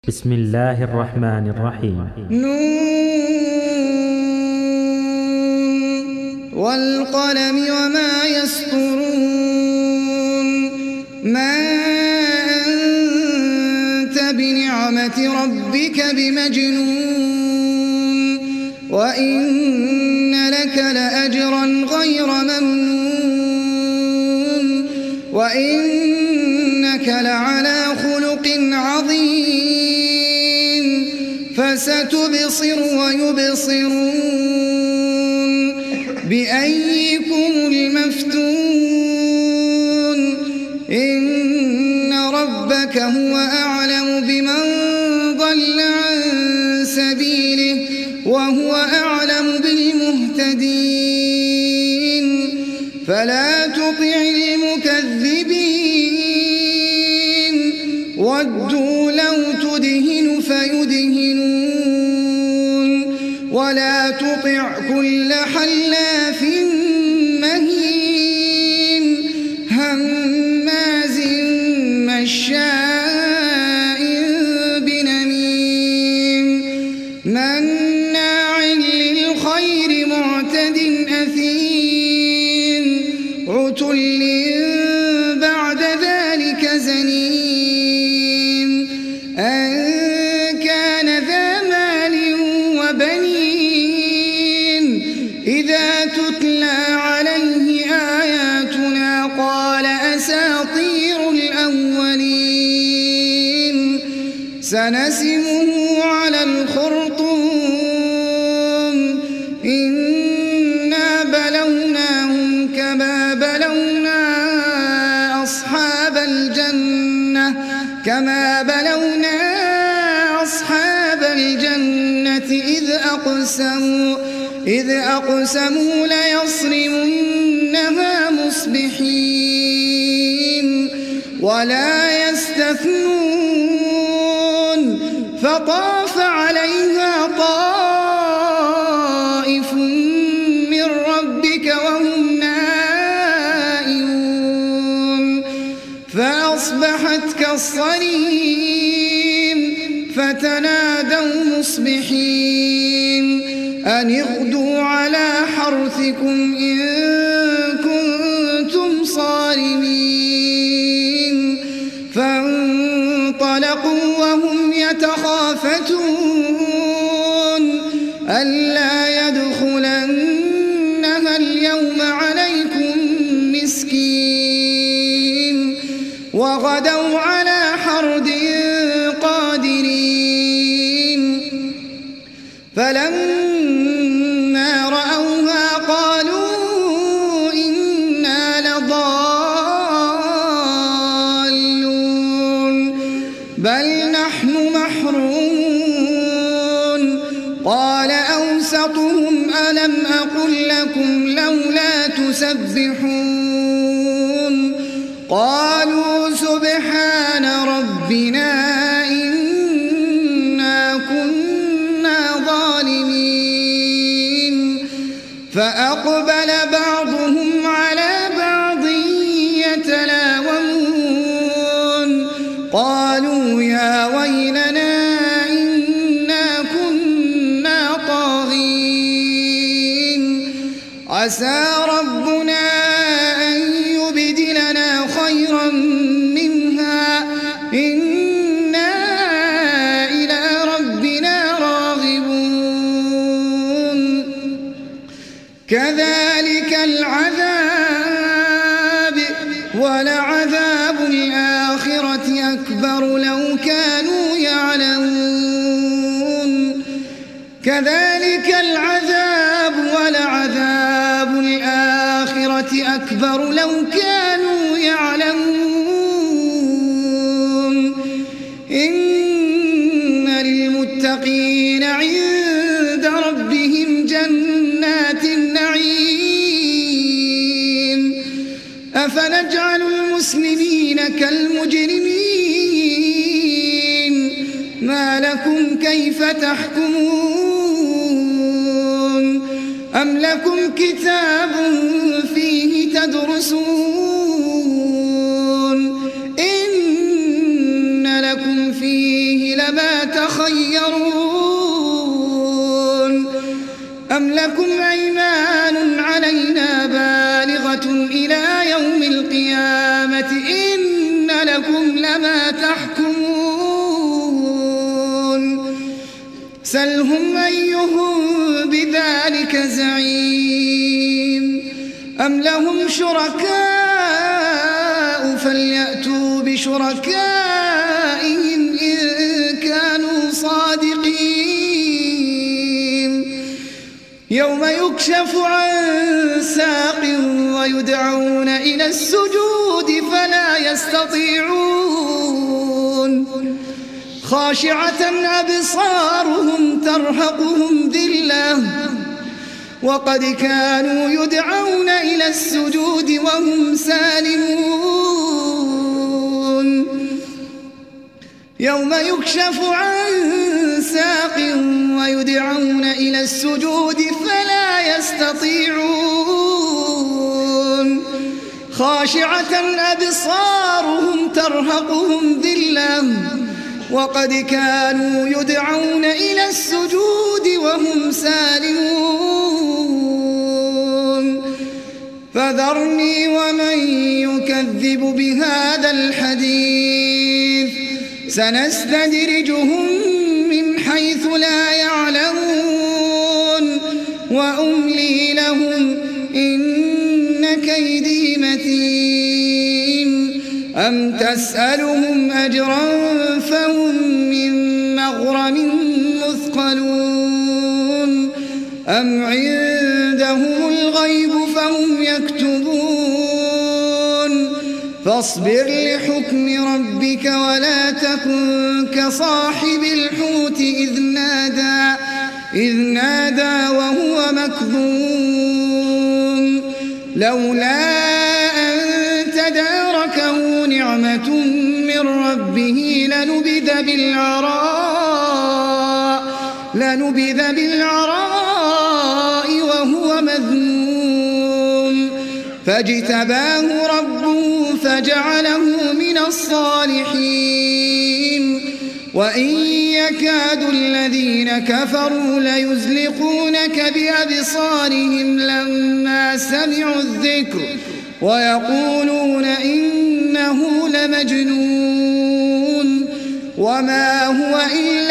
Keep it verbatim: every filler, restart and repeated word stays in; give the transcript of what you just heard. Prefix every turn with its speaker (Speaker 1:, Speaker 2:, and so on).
Speaker 1: بسم الله الرحمن الرحيم.
Speaker 2: نون والقلم وما يسطرون. ما أنت بنعمة ربك بمجنون وإن لك لأجرا غير ممنون وإنك لعلى خلق عظيم. فستبصر ويبصرون بأيكم المفتون. إن ربك هو أعلم بمن ضل عن سبيله وهو أعلم بالمهتدين. فلا تطع المكذبين ودوا لو تدهن فيدهنون ولا تطع كل حلاف مهين هماز مشاء بنميم مناع للخير معتد أثيم عتل بعد ذلك زنيم أن كان ذا مال وبنين إذا تتلى عليه آياتنا قال أساطير الأولين. سنسمه على الخرطوم إنا بلوناهم كما بلونا أصحاب الجنة كما بلونا أصحاب الجنة إذ أقسموا إذ أقسموا ليصرمنها مصبحين ولا يستثنون. فطاف عليها طائف من ربك وهم نائمون فأصبحت كالصريم. فتنادوا مصبحين أن اغدوا على حرثكم إن كنتم صارمين. فانطلقوا وهم يتخافتون ألا يدخلنها اليوم عليكم مسكين وغدوا على حرد قادرين. فلما رأوها قالوا إنا لضالون بل نحن محرومون. قال أوسطهم ألم أقل لكم لولا تسبحون قالوا سبحان ربنا إنا كنا ظالمين. فأقبل بعضهم على بعض يتلاومون قالوا يا ويلنا إنا كنا طاغين عسى ربنا أن يبدلنا خيرا منها إنا إلى ربنا راغبون. كذلك العذاب ولعذاب الآخرة أكبر لو كانوا يعلمون. كذلك العذاب ولعذاب الآخرة أكبر لو كانوا يعلمون. إن للمتقين عند ربهم جنات النعيم. أفنجعل المسلمين كالمجرمين ما لكم كيف تحكمون أم لكم كتاب فيه تدرسون إن لكم فيه لما ما تخيرون أم لكم أيمان علينا بالغة إلى يوم القيامة إن لكم لما تحكمون سلهم أيهم بذلك زعيم أم لهم شركاء فليأتوا بشركائهم إن كانوا صادقين يوم يكشف عن ساق ويدعون إلى السجود فلا يستطيعون خاشعة أبصارهم ترهقهم ذلة وقد كانوا يدعون إلى السجود وهم سالمون يوم يكشف عن ساق ويدعون إلى السجود فلا يستطيعون خاشعة أبصارهم ترهقهم ذلة وقد كانوا يدعون إلى السجود وهم سالمون فذرني ومن يكذب بهذا الحديث سنستدرجهم من حيث لا يعلمون وأملي لهم إن كيدي متين أم تسألهم أجرا فهم من مغرم مثقلون أم عندهم الغيب فهم يكتبون فاصبر لحكم ربك ولا تكن كصاحب الحوت إذ نادى إذ نادى وهو مكظوم لولا أن تداركه نعمة من ربه لنبذ بالعراء لنبذ بالعراء وهو مذموم فاجتباه ربه فجعله من الصالحين وإن يكاد الذين كفروا ليزلقونك بأبصارهم لما سمعوا الذكر ويقولون إنه لمجنون وما هو إلا